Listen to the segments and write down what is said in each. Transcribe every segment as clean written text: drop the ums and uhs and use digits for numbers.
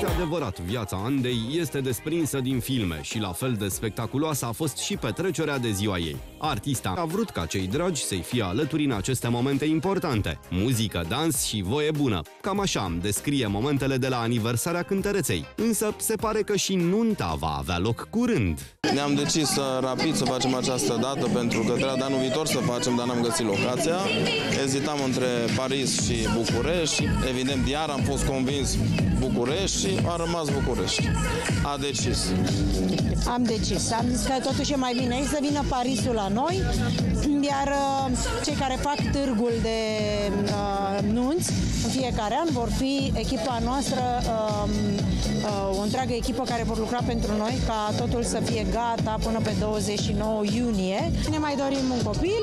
adevărat, viața Andei este desprinsă din filme și la fel de spectaculoasă a fost și petrecerea de ziua ei. Artista a vrut ca cei dragi să-i fie alături în aceste momente importante. Muzică, dans și voie bună. Cam așa îmi descrie momentele de la aniversarea cântăreței. Însă se pare că și nunta va avea loc curând. Ne-am decis rapid să facem această dată pentru că trebuia de anul viitor să facem, dar n-am găsit locația. Ezitam între Paris și București. Evident, iar am fost convins București și a rămas București. A decis. Am decis. Am zis că totuși e mai bine aici să vină Parisul la noi, iar cei care fac târgul de nunți în fiecare an vor fi echipa noastră, o întreagă echipă care vor lucra pentru noi ca totul să fie gata până pe 29 iunie. Ne mai dorim un copil.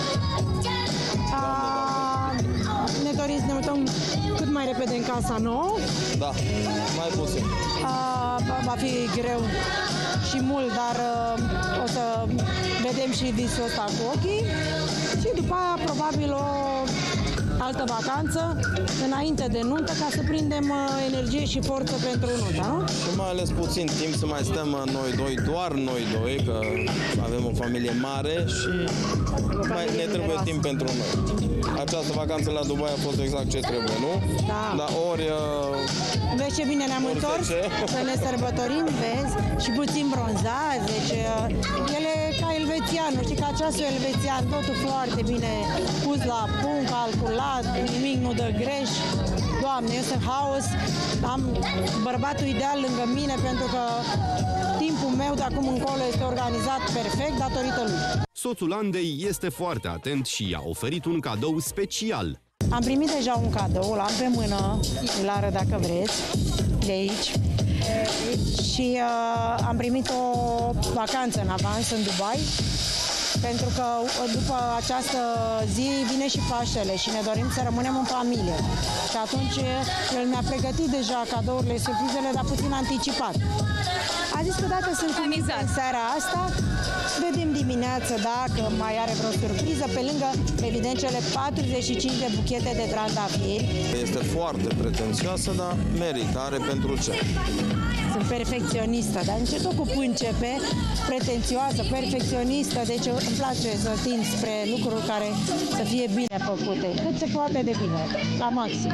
Ne dorim să ne mutăm cât mai repede în casa nouă. Da, mai puțin. Va fi greu și mult, dar o să vedem și visul ăsta cu ochii. Și după aia, probabil, o altă vacanță înainte de nuntă, ca să prindem energie și forță pentru nuntă, nu? Și mai ales puțin timp să mai stăm noi doi, doar noi doi, că avem o familie mare și ne trebuie timp pentru noi. Această vacanță la Dubai a fost exact ce trebuie, nu? Da. Dar ori... Vezi ce bine ne-am întors, să ne sărbătorim, vezi, și puțin bronzați, deci el e ca elvețian, știi, ca ceasul elvețian, totul foarte bine pus la punct, calculat, nimic nu dă greș. Doamne, eu sunt haos, am bărbatul ideal lângă mine pentru că timpul meu de acum încolo este organizat perfect datorită lui. Soțul Andei este foarte atent și i-a oferit un cadou special. Am primit deja un cadou, l-am pe mână, îl arăt dacă vreți, de aici. Și am primit o vacanță în avans în Dubai, pentru că după această zi vine și Paștele și ne dorim să rămânem în familie. Și atunci el mi-a pregătit deja cadourile, surprizele, dar puțin anticipat. A zis că dacă sunt cu mine în seara asta, vedem dimineață dacă mai are vreo surpriză, pe lângă, evident, cele 45 de buchete de trandafiri. Este foarte pretențioasă, dar merită, are pentru ce. Sunt perfecționistă, dar încetul cu începe, pretențioasă, perfecționistă, deci îmi place să tind spre lucruri care să fie bine făcute, cât se poate de bine, la maxim.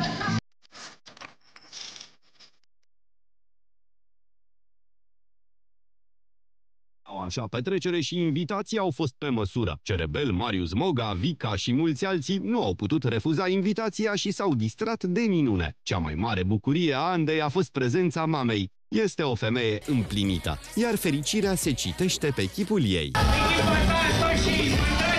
Așa, petrecere și invitații au fost pe măsură. Cerebel, Marius Moga, Vica și mulți alții nu au putut refuza invitația și s-au distrat de minune. Cea mai mare bucurie a Andei a fost prezența mamei. Este o femeie împlinită, iar fericirea se citește pe chipul ei.